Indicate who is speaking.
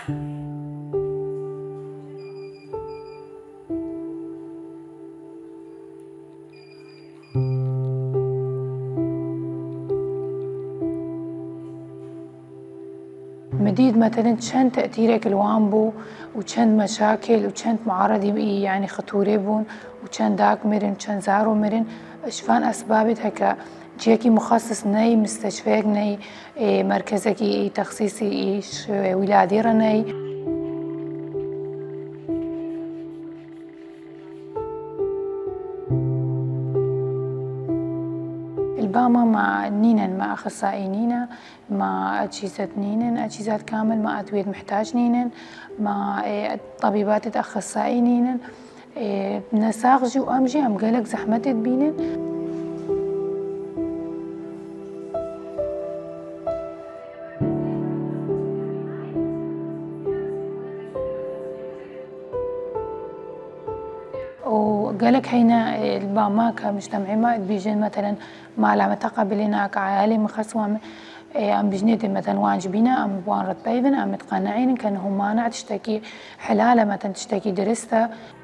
Speaker 1: مديد مثلا چند تأثیرێک الوان بوو و چەند مەشاکل و چەند معارضی يعني خطورێ بوون و چەنداک مرن چەند زارۆ مرن شفان ئەسبابێت هەکە جێکی مخصص نەی مستشفەیەک نەی مرکزێکی تەخسیسی ویلادیڕە نەی. الباما ما نينن ما أخصائي نينا ما أجهزة نينن أجهزة كامل ما أدوية محتاج نينن ما طبيبات أخصائي نينن نساغجي وأمجي أم قالك زحمة بينن. وقالك هينا الباما كمجتمعي ما بيجن مثلا ما لعم تقبل هناك عيالي مخصوة أم بجنيد مثلا واجبينا أم بوان رتبيبن أم متقنعين كأنهم مانع تشتكي حلالة مثلا تشتكي درستها.